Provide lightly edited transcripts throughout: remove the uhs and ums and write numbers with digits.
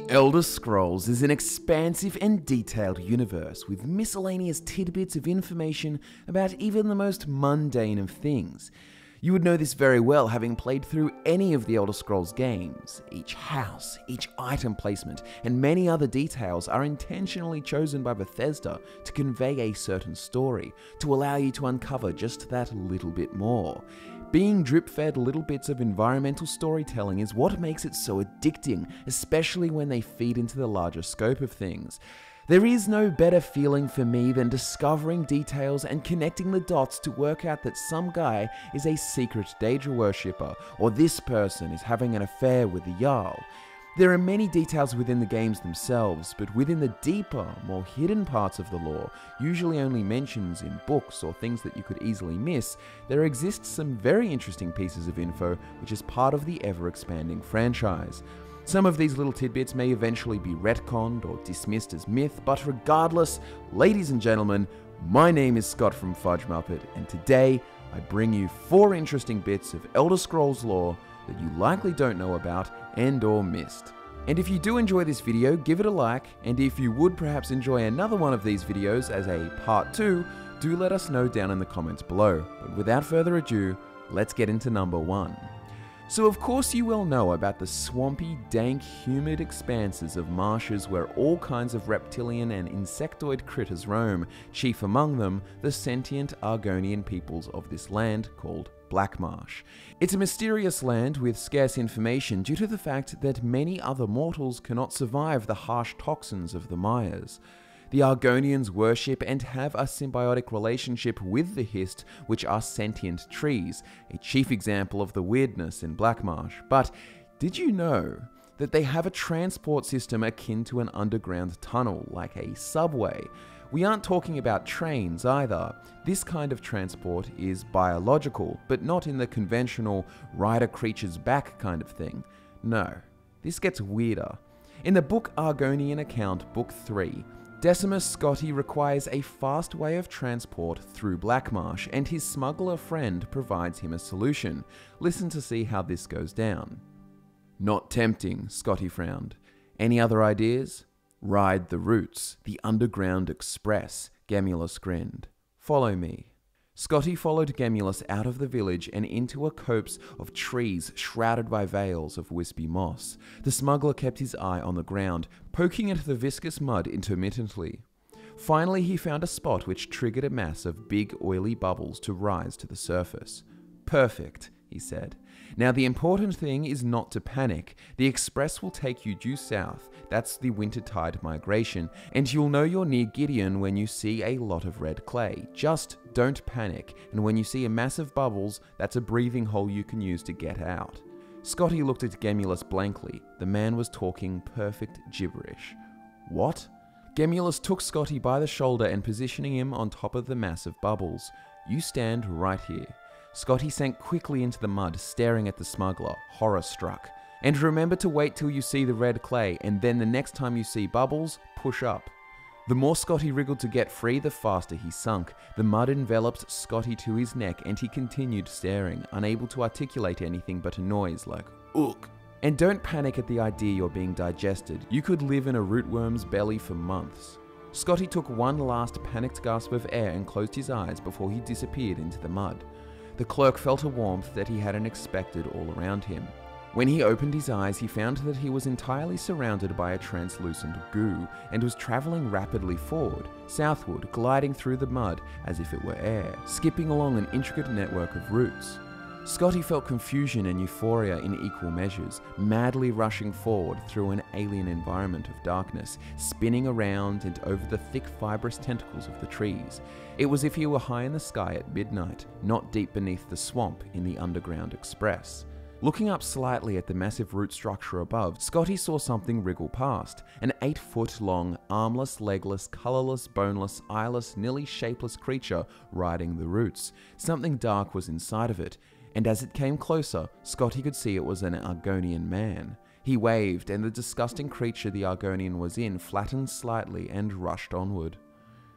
The Elder Scrolls is an expansive and detailed universe with miscellaneous tidbits of information about even the most mundane of things. You would know this very well having played through any of the Elder Scrolls games. Each house, each item placement, and many other details are intentionally chosen by Bethesda to convey a certain story, to allow you to uncover just that little bit more. Being drip-fed little bits of environmental storytelling is what makes it so addicting, especially when they feed into the larger scope of things. There is no better feeling for me than discovering details and connecting the dots to work out that some guy is a secret Daedra worshipper, or this person is having an affair with the Jarl. There are many details within the games themselves, but within the deeper, more hidden parts of the lore, usually only mentions in books or things that you could easily miss, there exists some very interesting pieces of info which is part of the ever-expanding franchise. Some of these little tidbits may eventually be retconned or dismissed as myth, but regardless, ladies and gentlemen, my name is Scott from Fudge Muppet, and today I bring you 4 interesting bits of Elder Scrolls lore that you likely don't know about and or missed. And if you do enjoy this video, give it a like, and if you would perhaps enjoy another one of these videos as a part 2, do let us know down in the comments below. But without further ado, let's get into number 1. So of course you well know about the swampy, dank, humid expanses of marshes where all kinds of reptilian and insectoid critters roam, chief among them the sentient Argonian peoples of this land called Black Marsh. It's a mysterious land with scarce information due to the fact that many other mortals cannot survive the harsh toxins of the mires. The Argonians worship and have a symbiotic relationship with the Hist, which are sentient trees, a chief example of the weirdness in Black Marsh. But did you know that they have a transport system akin to an underground tunnel, like a subway? We aren't talking about trains either. This kind of transport is biological, but not in the conventional ride a creature's back kind of thing. No, this gets weirder. In the book Argonian Account, Book 3, Decimus Scotti requires a fast way of transport through Black Marsh, and his smuggler friend provides him a solution. Listen to see how this goes down. Not tempting, Scotti frowned. Any other ideas? Ride the Roots, the Underground Express, Gemulus grinned. Follow me. Scotti followed Gemulus out of the village and into a copse of trees shrouded by veils of wispy moss. The smuggler kept his eye on the ground, poking at the viscous mud intermittently. Finally, he found a spot which triggered a mass of big, oily bubbles to rise to the surface. Perfect, he said. Now the important thing is not to panic. The express will take you due south, that's the wintertide migration, and you'll know you're near Gideon when you see a lot of red clay. Just don't panic, and when you see a mass of bubbles, that's a breathing hole you can use to get out. Scotti looked at Gemulus blankly. The man was talking perfect gibberish. What? Gemulus took Scotti by the shoulder and positioning him on top of the mass of bubbles. You stand right here. Scotti sank quickly into the mud, staring at the smuggler, horror-struck. And remember to wait till you see the red clay, and then the next time you see bubbles, push up. The more Scotti wriggled to get free, the faster he sunk. The mud enveloped Scotti to his neck, and he continued staring, unable to articulate anything but a noise like, "Ook." And don't panic at the idea you're being digested. You could live in a rootworm's belly for months. Scotti took one last panicked gasp of air and closed his eyes before he disappeared into the mud. The clerk felt a warmth that he hadn't expected all around him. When he opened his eyes, he found that he was entirely surrounded by a translucent goo and was traveling rapidly forward, southward, gliding through the mud as if it were air, skipping along an intricate network of roots. Scotti felt confusion and euphoria in equal measures, madly rushing forward through an alien environment of darkness, spinning around and over the thick fibrous tentacles of the trees. It was as if he were high in the sky at midnight, not deep beneath the swamp in the Underground Express. Looking up slightly at the massive root structure above, Scotti saw something wriggle past, an 8-foot-long, armless, legless, colourless, boneless, eyeless, nearly shapeless creature riding the roots. Something dark was inside of it, and as it came closer, Scotti could see it was an Argonian man. He waved, and the disgusting creature the Argonian was in flattened slightly and rushed onward.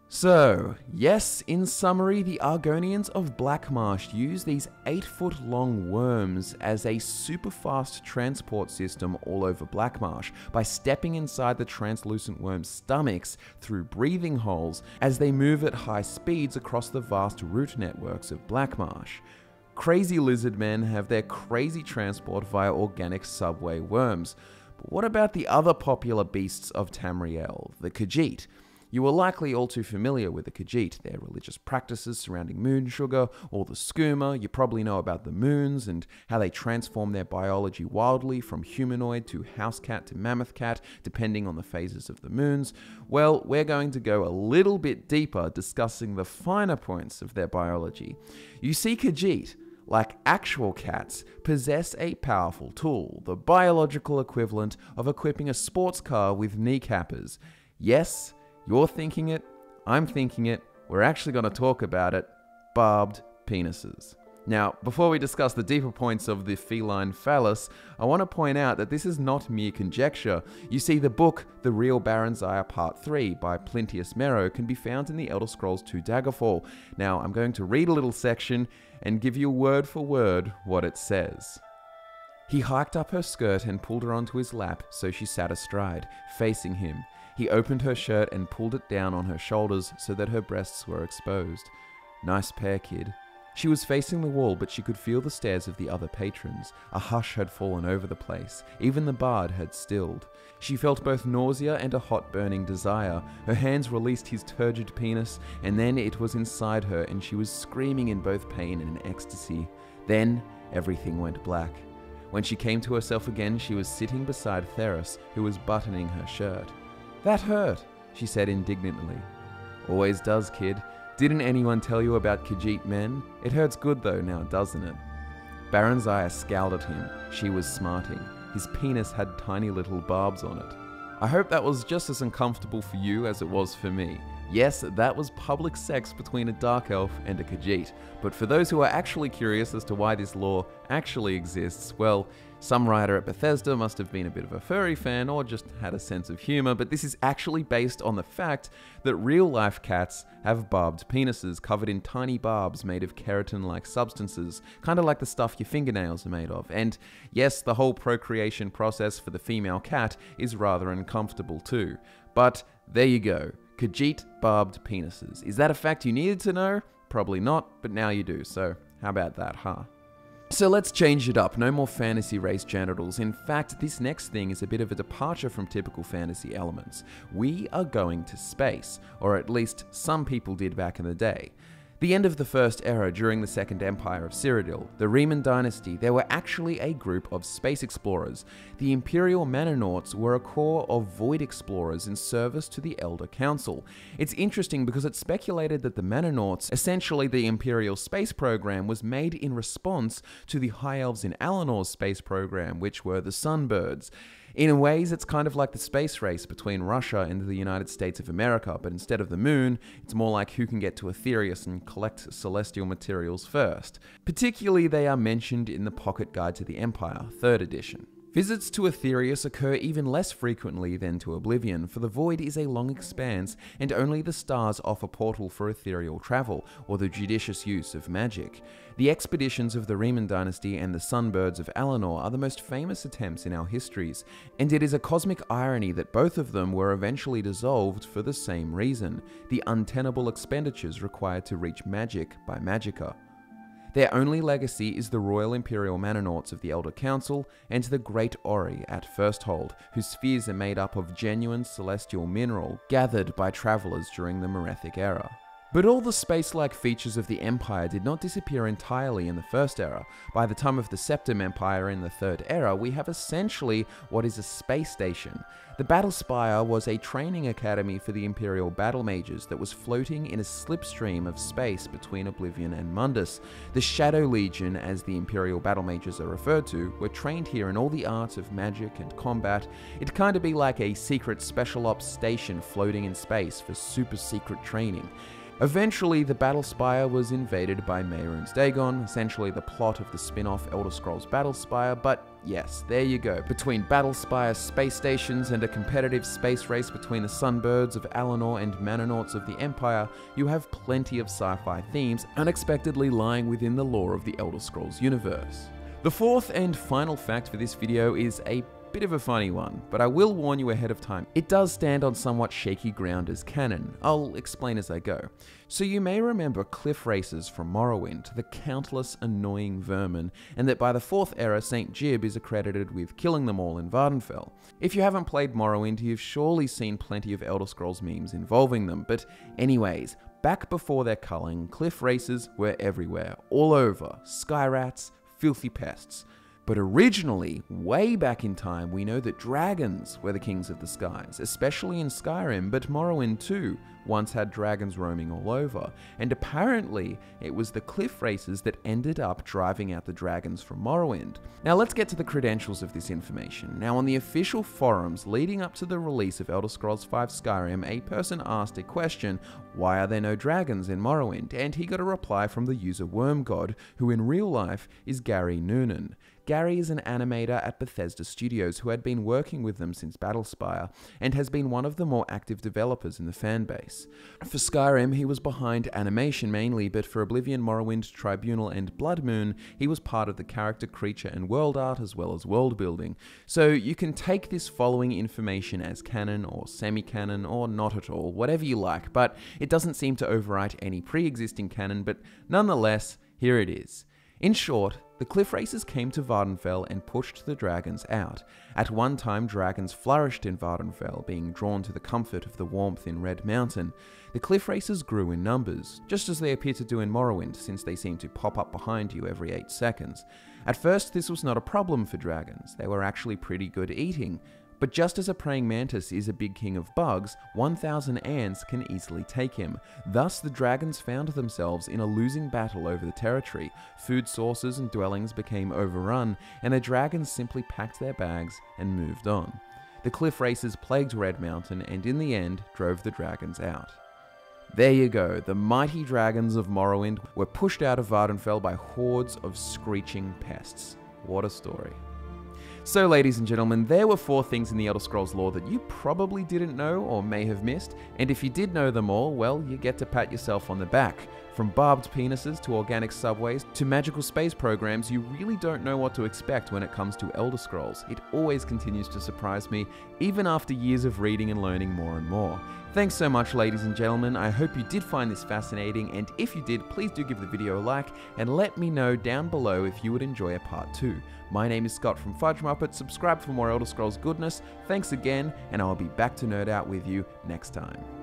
So, yes, in summary, the Argonians of Blackmarsh use these 8-foot-long worms as a super fast transport system all over Blackmarsh by stepping inside the translucent worms' stomachs through breathing holes as they move at high speeds across the vast route networks of Blackmarsh. Crazy lizard men have their crazy transport via organic subway worms. But what about the other popular beasts of Tamriel, the Khajiit? You are likely all too familiar with the Khajiit, their religious practices surrounding moon sugar, or the skooma. You probably know about the moons and how they transform their biology wildly from humanoid to house cat to mammoth cat, depending on the phases of the moons. Well, we're going to go a little bit deeper, discussing the finer points of their biology. You see, Khajiit, like actual cats, possess a powerful tool, the biological equivalent of equipping a sports car with kneecappers. Yes, you're thinking it, I'm thinking it, we're actually going to talk about it: barbed penises. Now, before we discuss the deeper points of the feline phallus, I want to point out that this is not mere conjecture. You see, the book The Real Baronzaya Part 3 by Plintius Mero can be found in the Elder Scrolls II Daggerfall. Now, I'm going to read a little section and give you word for word what it says. He hiked up her skirt and pulled her onto his lap, so she sat astride, facing him. He opened her shirt and pulled it down on her shoulders so that her breasts were exposed. Nice pair, kid. She was facing the wall, but she could feel the stares of the other patrons. A hush had fallen over the place. Even the bard had stilled. She felt both nausea and a hot burning desire. Her hands released his turgid penis, and then it was inside her, and she was screaming in both pain and ecstasy. Then everything went black. When she came to herself again, she was sitting beside Theros, who was buttoning her shirt. "That hurt," she said indignantly. "Always does, kid. Didn't anyone tell you about Khajiit men? It hurts good though now, doesn't it?" Baronzaya scowled at him. She was smarting. His penis had tiny little barbs on it. I hope that was just as uncomfortable for you as it was for me. Yes, that was public sex between a dark elf and a Khajiit. But for those who are actually curious as to why this law actually exists, well, some writer at Bethesda must have been a bit of a furry fan or just had a sense of humor, but this is actually based on the fact that real-life cats have barbed penises covered in tiny barbs made of keratin-like substances, kind of like the stuff your fingernails are made of. And yes, the whole procreation process for the female cat is rather uncomfortable too. But there you go. Khajiit barbed penises. Is that a fact you needed to know? Probably not, but now you do, so how about that, huh? So let's change it up. No more fantasy race genitals. In fact, this next thing is a bit of a departure from typical fantasy elements. We are going to space, or at least some people did back in the day. The end of the First Era during the Second Empire of Cyrodiil, the Riemann dynasty, there were actually a group of space explorers. The Imperial Manonauts were a corps of void explorers in service to the Elder Council. It's interesting because it's speculated that the Manonauts, essentially the Imperial space program, was made in response to the High Elves in Alinor's space program, which were the Sunbirds. In ways, it's kind of like the space race between Russia and the United States of America, but instead of the moon, it's more like who can get to Aetherius and collect celestial materials first. Particularly, they are mentioned in the Pocket Guide to the Empire, 3rd edition. Visits to Aetherius occur even less frequently than to Oblivion, for the Void is a long expanse, and only the stars offer portal for ethereal travel, or the judicious use of magic. The expeditions of the Riemann dynasty and the Sunbirds of Alinor are the most famous attempts in our histories, and it is a cosmic irony that both of them were eventually dissolved for the same reason: the untenable expenditures required to reach magic by Magicka. Their only legacy is the Royal Imperial Manonauts of the Elder Council and the Great Ori at Firsthold, whose spheres are made up of genuine celestial mineral gathered by travelers during the Merethic era. But all the space-like features of the Empire did not disappear entirely in the First Era. By the time of the Septim Empire in the Third Era, we have essentially what is a space station. The Battle Spire was a training academy for the Imperial battle mages that was floating in a slipstream of space between Oblivion and Mundus. The Shadow Legion, as the Imperial battle mages are referred to, were trained here in all the arts of magic and combat. It'd kind of be like a secret special ops station floating in space for super secret training. Eventually, the Battlespire was invaded by Mehrunes Dagon, essentially the plot of the spin-off Elder Scrolls Battlespire, but yes, there you go. Between Battlespire space stations and a competitive space race between the Sunbirds of Alinor and Manonauts of the Empire, you have plenty of sci-fi themes unexpectedly lying within the lore of the Elder Scrolls universe. The fourth and final fact for this video is a bit of a funny one, but I will warn you ahead of time. It does stand on somewhat shaky ground as canon. I'll explain as I go. So you may remember cliff races from Morrowind, the countless annoying vermin, and that by the 4th era, St. Jib is accredited with killing them all in Vvardenfell. If you haven't played Morrowind, you've surely seen plenty of Elder Scrolls memes involving them, but anyways, back before their culling, cliff races were everywhere, all over, sky rats, filthy pests. But originally, way back in time, we know that dragons were the kings of the skies, especially in Skyrim, but Morrowind too once had dragons roaming all over, and apparently it was the cliff races that ended up driving out the dragons from Morrowind. Now let's get to the credentials of this information. Now on the official forums leading up to the release of Elder Scrolls V Skyrim, a person asked a question, why are there no dragons in Morrowind? And he got a reply from the user Wormgod, who in real life is Gary Noonan. Gary is an animator at Bethesda Studios who had been working with them since Battlespire, and has been one of the more active developers in the fanbase. For Skyrim, he was behind animation mainly, but for Oblivion, Morrowind, Tribunal, and Blood Moon, he was part of the character, creature, and world art, as well as world building. So you can take this following information as canon, or semi-canon, or not at all, whatever you like, but it doesn't seem to overwrite any pre-existing canon, but nonetheless, here it is. In short, the cliff races came to Vvardenfell and pushed the dragons out. At one time, dragons flourished in Vvardenfell, being drawn to the comfort of the warmth in Red Mountain. The cliff races grew in numbers, just as they appear to do in Morrowind, since they seem to pop up behind you every 8 seconds. At first, this was not a problem for dragons. They were actually pretty good eating. But just as a praying mantis is a big king of bugs, 1,000 ants can easily take him. Thus, the dragons found themselves in a losing battle over the territory. Food sources and dwellings became overrun, and the dragons simply packed their bags and moved on. The cliff races plagued Red Mountain, and in the end, drove the dragons out. There you go, the mighty dragons of Morrowind were pushed out of Vvardenfell by hordes of screeching pests. What a story. So ladies and gentlemen, there were 4 things in the Elder Scrolls lore that you probably didn't know or may have missed, and if you did know them all, well, you get to pat yourself on the back. From barbed penises to organic subways to magical space programs, you really don't know what to expect when it comes to Elder Scrolls. It always continues to surprise me, even after years of reading and learning more and more. Thanks so much, ladies and gentlemen. I hope you did find this fascinating, and if you did, please do give the video a like, and let me know down below if you would enjoy a part 2. My name is Scott from Fudge Muppet. Subscribe for more Elder Scrolls goodness. Thanks again, and I'll be back to nerd out with you next time.